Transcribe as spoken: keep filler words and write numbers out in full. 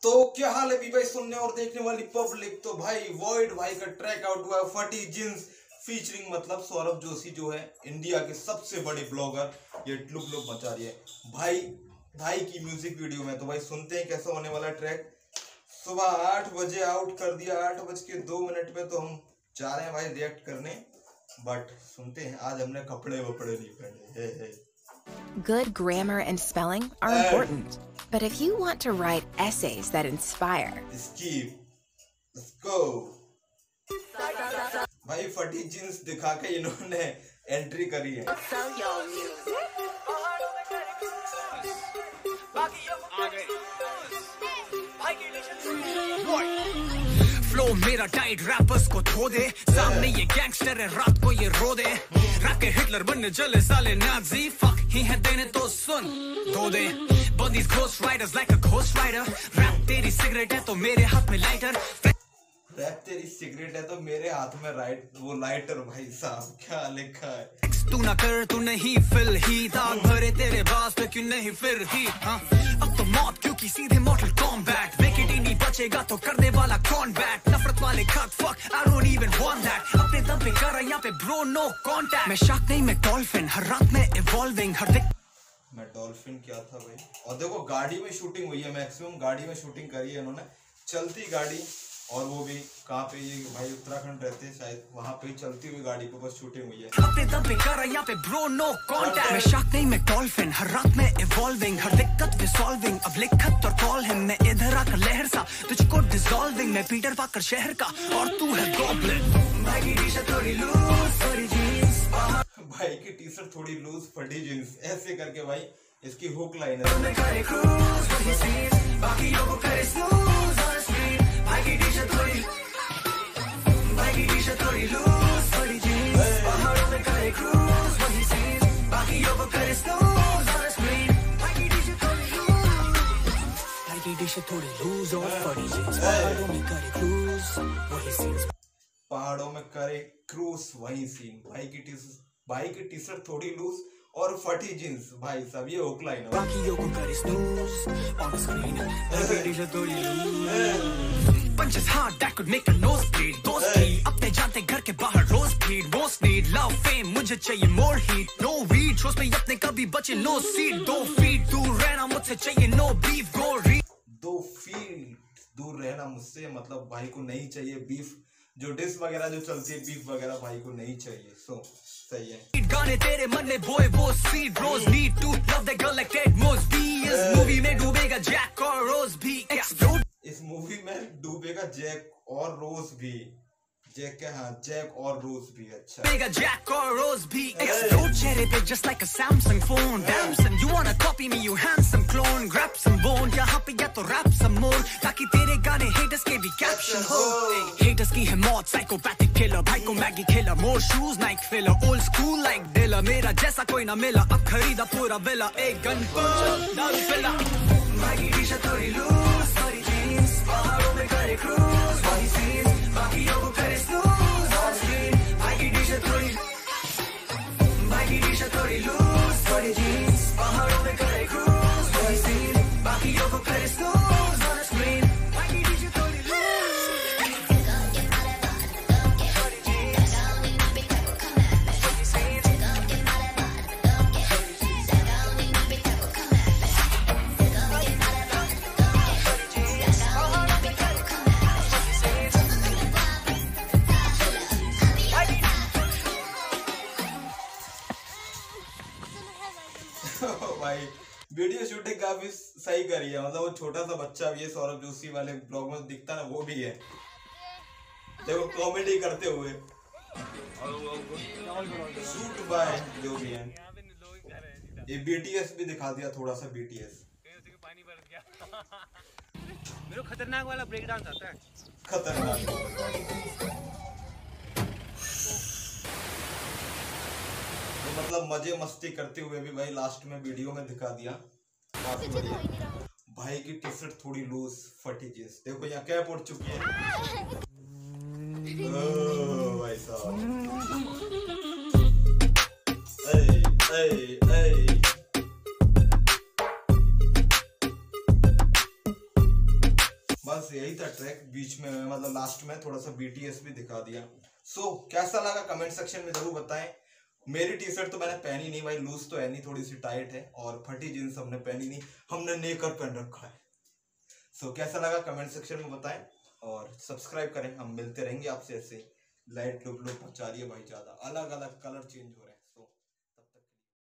तो क्या हाल है भी भाई सुनने और देखने वाली पब्लिक। तो भाई वॉइड भाई का ट्रैक आउट हुआ है फटी जींस फीचरिंग मतलब सौरभ जोशी जो है इंडिया के सबसे बड़े ब्लॉगर, ये लुक लुक मचा रही है भाई भाई की म्यूजिक वीडियो में। तो भाई सुनते हैं कैसा होने वाला ट्रैक। सुबह आठ बजे आउट कर दिया, आठ बज के दो मिनट में तो हम जा रहे हैं भाई रिएक्ट करने, बट सुनते हैं। आज हमने कपड़े वपड़े नहीं पहने। Good grammar and spelling are Hey. important, but if you want to write essays that inspire, Skip. Let's go. भाई फटी जींस दिखा के इन्होंने एंट्री करी है। फ्लो मेरा टाइट रैपर्स को धो दे, सामने ये गैंगस्टर है रात को ये रो दे। रैप के हिटलर बनने चले साले नाजी, फक ही है देने तो सुन धो दे। बंदीज ghost riders like a ghost rider. Rap तेरी सिगरेट है तो मेरे हाथ में लाइटर। रैप तेरी सिगरेट है तो मेरे हाथ में राइट वो लाइटर। भाई साहब क्या लिखा है। तू ना कर तू नहीं फिल ही, दाग भरे तेरे बास पे क्यों नहीं फिर ही। हाँ अब तो मौत क्योंकि सीधे मॉर्टल कॉम्बैट। विकेट ही नहीं बचेगा तो कर दे वाला कॉन्बैट। नफरत वाले खत fuck I don't even want that. अपने दम पे कर यहाँ पे ब्रो नो कांटेक्ट। मैं शार्क नहीं मैं डॉल्फिन, हर रात में इवॉल्विंग हर दिक। मैं डॉल्फिन क्या था भाई। और देखो गाड़ी में शूटिंग हुई है, मैक्सिमम गाड़ी में शूटिंग करी है इन्होंने, चलती गाड़ी। और वो भी कहाँ पे, ये भाई उत्तराखंड रहते हैं शायद, वहाँ पे चलती हुई गाड़ी पे बस शूटिंग हुई है। अपने दम पे कर यहाँ पे ब्रो नो कांटेक्ट। मैं शार्क नहीं मैं डॉल्फिन, हर रात में इवॉल्विंग हर दिक्कत रिसॉल्विंग। अब लिखत और कॉल है मैं इधर आकर लहर सा तुझको डिसॉल्विंग। मैं पीटर पाकर शहर का और तू है गॉब्लिन। भाई की टी शर्ट थोड़ी लूज फटी जींस, भाई की टी शर्ट थोड़ी लूज फटी जींस, ऐसे करके भाई इसकी हुक लाइन है। भाई की टी शर्ट थोड़ी भाई की टी शर्ट थोड़ी लूज फटी जींस, पहाड़ों में करे क्रूज वही सीन, बाकियों को करे स्नूज ऑन स्क्रीन। भाई की टी शर्ट थोड़ी लूज भाई की टी शर्ट थोड़ी लूज और फटी जींस, पहाड़ों में करे क्रूज वही सीन, पहाड़ों में करे क्रूज वही सीन। भाई की टी भाई की टी शर्ट थोड़ी लूज और फटी जींस। भाई साहब ये हुक लाइन है। बाकियों को करे स्नूज ऑन स्क्रीन, भाई की टी शर्ट थोड़ी loose. Punches hard that could make a nosebleed. दोस्ती अपने जानते घर के बाहर रोज भीड़। Most need love fame, मुझे चाहिए more heat. No weed, shows में अपने कभी बचे no seed. दो feet दूर रहना मुझसे चाहिए no beef. Go read. दो फीट दूर रहना मुझसे मतलब भाई को नहीं चाहिए बीफ। जो डिश वगैरह जो चलती है बीफ वगैरह भाई को नहीं चाहिए। सो सही है। गाने तेरे मन में boy वो seed rose need to love that girl like Ted Mosby. इस मूवी में डूबेगा जैक और रोज भी explode. इस मूवी में डूबेगा जैक और रोज भी। जैक क्या, हाँ जैक और रोज भी। अच्छा डूबेगा जैक और रोज भी explode चेहरे पे just like a Samsung phone. Damn son, you wanna copy me you handsome clone. Grab some bone यहाँ पे या तो rap some more, ताकि तेरे गाने haters के भी caption हो। Haters की है मौत psychopathic killer, भाई को Maggi killer. More shoes Nike filler, old school like Dilla. मेरा जैसा कोई ना मिला, अब खरीदा पूरा विला। एक गन पर दारू पिला। भाई की टी-शर्ट थोड़ी लूज फटी जींस, पहाड़ों में करे क्रूज वही सीन, बाकियों को करे स्नूज ऑन स्क्रीन। भाई की टी-शर्ट थोड़ी भाई की टी-शर्ट थोड़ी लूज फटी जींस, पहाड़ों में करे क्रूज वही सीन, बाकियों को करे स्नूज ऑन स्क्रीन। भाई की टी-शर्ट थोड़ी भाई वीडियो शूटिंग काफी सही करी है। मतलब वो छोटा सा बच्चा भी है, सौरभ जोशी वाले ब्लॉग में दिखता ना वो भी है। देखो कॉमेडी करते हुए शूट बाय जो भी है। ये बीटीएस भी दिखा दिया थोड़ा सा। बीटीएस मेरे को खतरनाक वाला ब्रेक डांस आता है। खतरनाक तो मतलब मजे मस्ती करते हुए भी भाई लास्ट में वीडियो में दिखा दिया। काफी बढ़िया। भाई की टी शर्ट थोड़ी लूज फटी जींस। देखो यहाँ कैप उड़ चुकी है। ओ भाई साहब ए ए ए बस यही था ट्रैक। बीच में मतलब लास्ट में थोड़ा सा बीटीएस भी दिखा दिया। सो so, कैसा लगा कमेंट सेक्शन में जरूर बताएं। मेरी टी शर्ट तो मैंने पहनी नहीं भाई, लूज तो है नहीं, थोड़ी सी टाइट है, और फटी जींस हमने पहनी नहीं, हमने नेकर पहन रखा है। सो so, कैसा लगा कमेंट सेक्शन में बताएं और सब्सक्राइब करें। हम मिलते रहेंगे आपसे ऐसे। लाइट लुक लुक मचा रही है भाई, ज्यादा अलग अलग कलर चेंज हो रहे हैं।